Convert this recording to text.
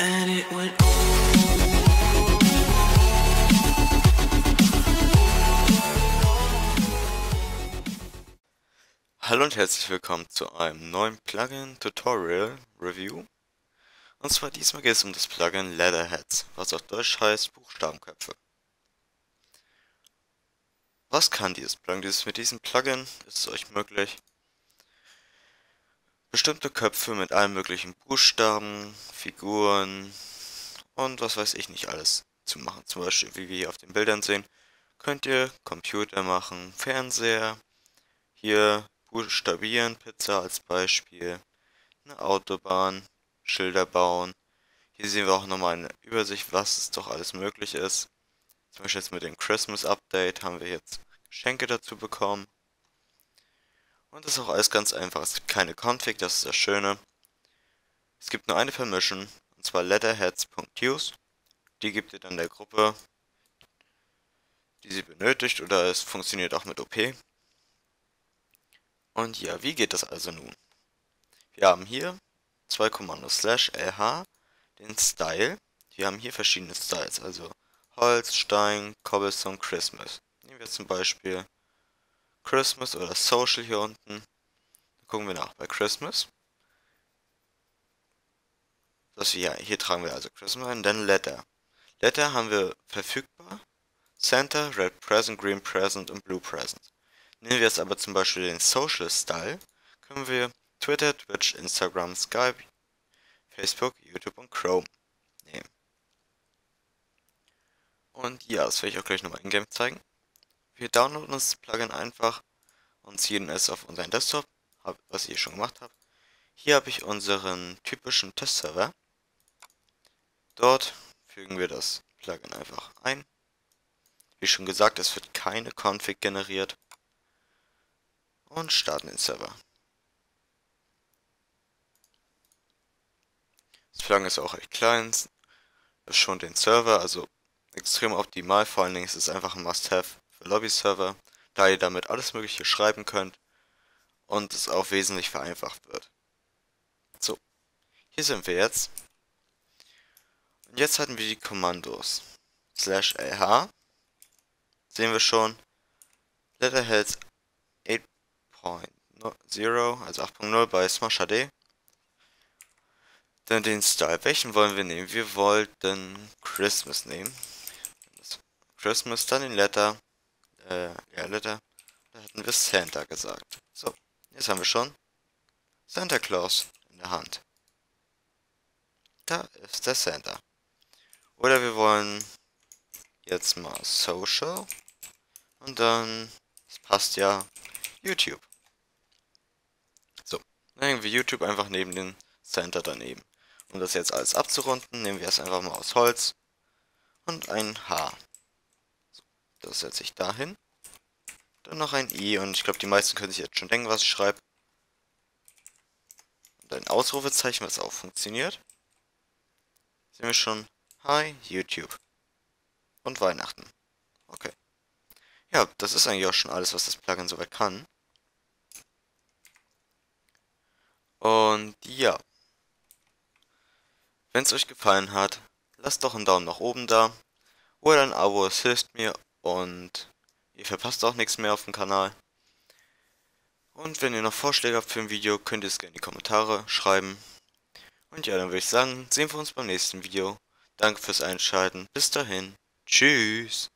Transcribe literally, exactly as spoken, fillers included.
and it went on. Hallo und herzlich willkommen zu einem neuen Plugin-Tutorial-Review. Und zwar diesmal geht es um das Plugin Letterheads, was auf Deutsch heißt Buchstabenköpfe. Was kann dieses Plugin? Dieses, mit diesem Plugin ist es euch möglich, bestimmte Köpfe mit allen möglichen Buchstaben, Figuren und was weiß ich nicht alles zu machen. Zum Beispiel, wie wir hier auf den Bildern sehen, könnt ihr Computer machen, Fernseher, hier buchstabieren, Pizza als Beispiel, eine Autobahn, Schilder bauen. Hier sehen wir auch nochmal eine Übersicht, was es doch alles möglich ist. Zum Beispiel jetzt mit dem Christmas Update haben wir jetzt Geschenke dazu bekommen. Und das ist auch alles ganz einfach. Es gibt keine Config, das ist das Schöne. Es gibt nur eine Permission, und zwar letterheads.use. Die gebt ihr dann der Gruppe, die sie benötigt, oder es funktioniert auch mit O P. Und ja, wie geht das also nun? Wir haben hier zwei Kommandos slash lh, den Style. Wir haben hier verschiedene Styles, also Holz, Stein, Cobblestone, Christmas. Nehmen wir zum Beispiel Christmas oder Social hier unten. Dann gucken wir nach bei Christmas. Das hier, hier tragen wir also Christmas ein, dann Letter. Letter haben wir verfügbar. Center, Red Present, Green Present und Blue Present. Nehmen wir jetzt aber zum Beispiel den Social Style, können wir Twitter, Twitch, Instagram, Skype, Facebook, YouTube und Chrome nehmen. Und ja, das werde ich auch gleich nochmal in-game zeigen. Wir downloaden uns das Plugin einfach und ziehen es auf unseren Desktop, was ich schon gemacht habe. Hier habe ich unseren typischen Testserver. Dort fügen wir das Plugin einfach ein. Wie schon gesagt, es wird keine Config generiert. Und starten den Server. Das Plugin ist auch recht klein, ist schon den Server, also extrem optimal. Vor allen Dingen ist es einfach ein Must-Have für Lobby-Server, da ihr damit alles Mögliche schreiben könnt und es auch wesentlich vereinfacht wird. So, hier sind wir jetzt. Und jetzt hatten wir die Kommandos. Slash lh. Sehen wir schon. Letterheads acht Punkt null, also acht Punkt null bei Smosh H D. Dann den Style. Welchen wollen wir nehmen? Wir wollten Christmas nehmen. Christmas, dann den Letter. Äh, ja, Letter. Da hatten wir Santa gesagt. So, jetzt haben wir schon Santa Claus in der Hand. Da ist der Santa. Oder wir wollen jetzt mal Social. Und dann, das passt ja, YouTube. So, dann hängen wir YouTube einfach neben den Santa daneben. Um das jetzt alles abzurunden, nehmen wir es einfach mal aus Holz und ein H. So, das setze ich dahin. Dann noch ein I und ich glaube, die meisten können sich jetzt schon denken, was ich schreibe. Und ein Ausrufezeichen, was auch funktioniert. Sehen wir schon, Hi YouTube. Und Weihnachten. Okay. Ja, das ist eigentlich auch schon alles, was das Plugin soweit kann. Und ja. Wenn es euch gefallen hat, lasst doch einen Daumen nach oben da. Oder ein Abo, es hilft mir und ihr verpasst auch nichts mehr auf dem Kanal. Und wenn ihr noch Vorschläge habt für ein Video, könnt ihr es gerne in die Kommentare schreiben. Und ja, dann würde ich sagen, sehen wir uns beim nächsten Video. Danke fürs Einschalten. Bis dahin. Tschüss.